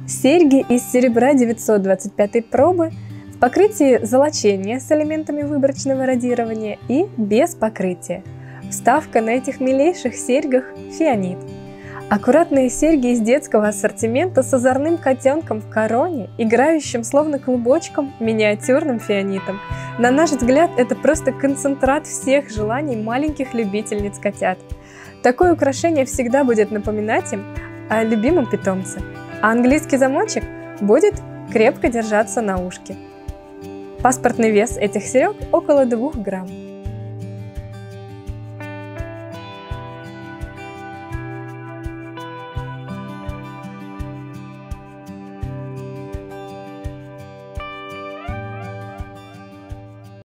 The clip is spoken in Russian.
Серьги из серебра 925 пробы в покрытии золочения с элементами выборочного радирования и без покрытия. Вставка на этих милейших серьгах – фианит. Аккуратные серьги из детского ассортимента с озорным котенком в короне, играющим словно клубочком миниатюрным фианитом. На наш взгляд, это просто концентрат всех желаний маленьких любительниц котят. Такое украшение всегда будет напоминать им о любимом питомце, а английский замочек будет крепко держаться на ушке. Паспортный вес этих серег около 2 грамм.